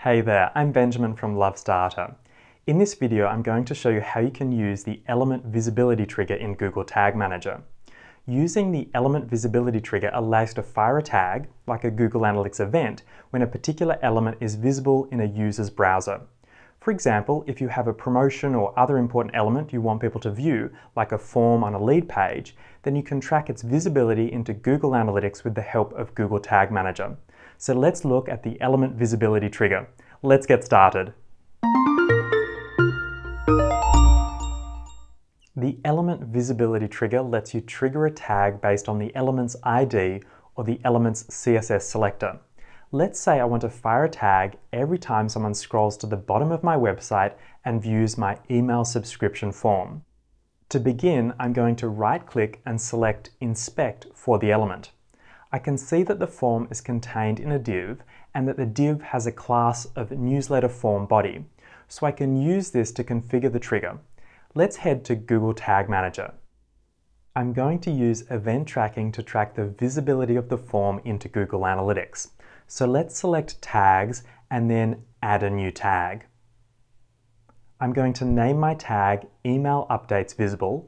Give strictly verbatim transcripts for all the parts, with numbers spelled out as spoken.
Hey there, I'm Benjamin from Loves Data. In this video, I'm going to show you how you can use the element visibility trigger in Google Tag Manager. Using the element visibility trigger allows you to fire a tag, like a Google Analytics event, when a particular element is visible in a user's browser. For example, if you have a promotion or other important element you want people to view, like a form on a lead page, then you can track its visibility into Google Analytics with the help of Google Tag Manager. So let's look at the element visibility trigger. Let's get started. The element visibility trigger lets you trigger a tag based on the element's I D or the element's C S S selector. Let's say I want to fire a tag every time someone scrolls to the bottom of my website and views my email subscription form. To begin, I'm going to right-click and select Inspect for the element. I can see that the form is contained in a div and that the div has a class of newsletter form body, so I can use this to configure the trigger. Let's head to Google Tag Manager. I'm going to use event tracking to track the visibility of the form into Google Analytics. So let's select Tags and then add a new tag. I'm going to name my tag Email Updates Visible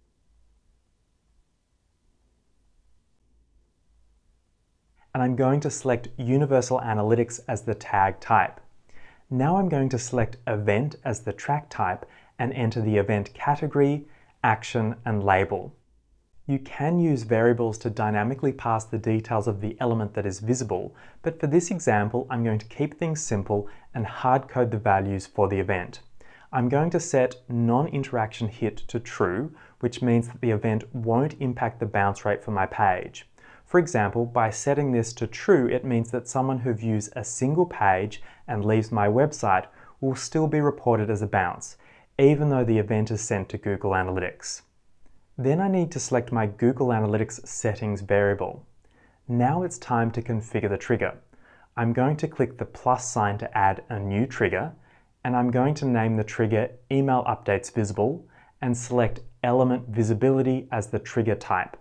and I'm going to select Universal Analytics as the tag type. Now I'm going to select Event as the track type and enter the event category, action, and label. You can use variables to dynamically pass the details of the element that is visible, but for this example, I'm going to keep things simple and hard code the values for the event. I'm going to set non-interaction hit to true, which means that the event won't impact the bounce rate for my page. For example, by setting this to true, it means that someone who views a single page and leaves my website will still be reported as a bounce, even though the event is sent to Google Analytics. Then I need to select my Google Analytics settings variable. Now it's time to configure the trigger. I'm going to click the plus sign to add a new trigger, and I'm going to name the trigger Email Updates Visible and select Element Visibility as the trigger type.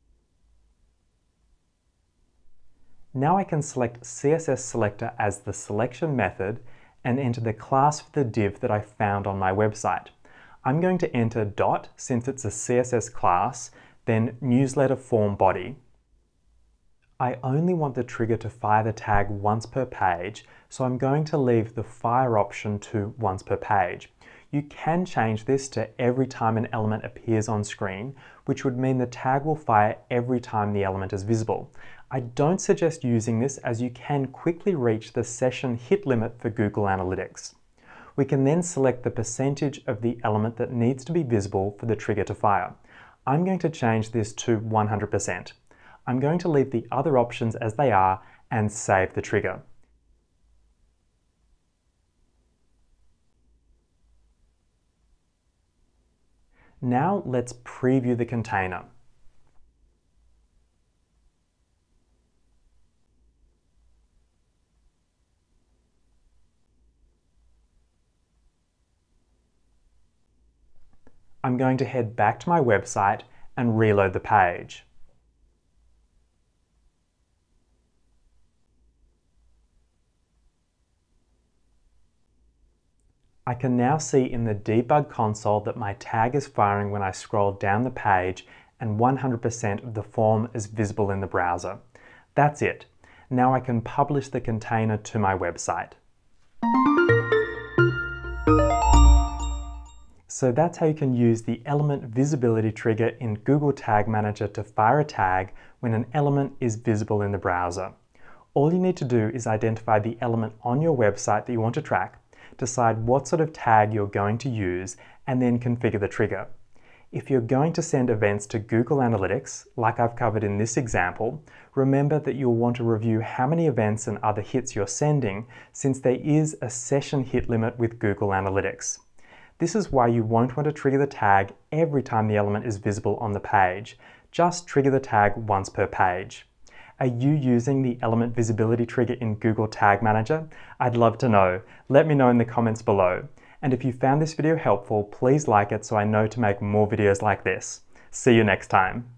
Now I can select C S S Selector as the selection method and enter the class for the div that I found on my website. I'm going to enter dot since it's a C S S class, then newsletter form body. I only want the trigger to fire the tag once per page, so I'm going to leave the fire option to once per page. You can change this to every time an element appears on screen, which would mean the tag will fire every time the element is visible. I don't suggest using this as you can quickly reach the session hit limit for Google Analytics. We can then select the percentage of the element that needs to be visible for the trigger to fire. I'm going to change this to one hundred percent. I'm going to leave the other options as they are and save the trigger. Now let's preview the container. I'm going to head back to my website and reload the page. I can now see in the debug console that my tag is firing when I scroll down the page and one hundred percent of the form is visible in the browser. That's it. Now I can publish the container to my website. So that's how you can use the element visibility trigger in Google Tag Manager to fire a tag when an element is visible in the browser. All you need to do is identify the element on your website that you want to track, decide what sort of tag you're going to use, and then configure the trigger. If you're going to send events to Google Analytics, like I've covered in this example, remember that you'll want to review how many events and other hits you're sending, since there is a session hit limit with Google Analytics. This is why you won't want to trigger the tag every time the element is visible on the page. Just trigger the tag once per page. Are you using the element visibility trigger in Google Tag Manager? I'd love to know. Let me know in the comments below. And if you found this video helpful, please like it so I know to make more videos like this. See you next time.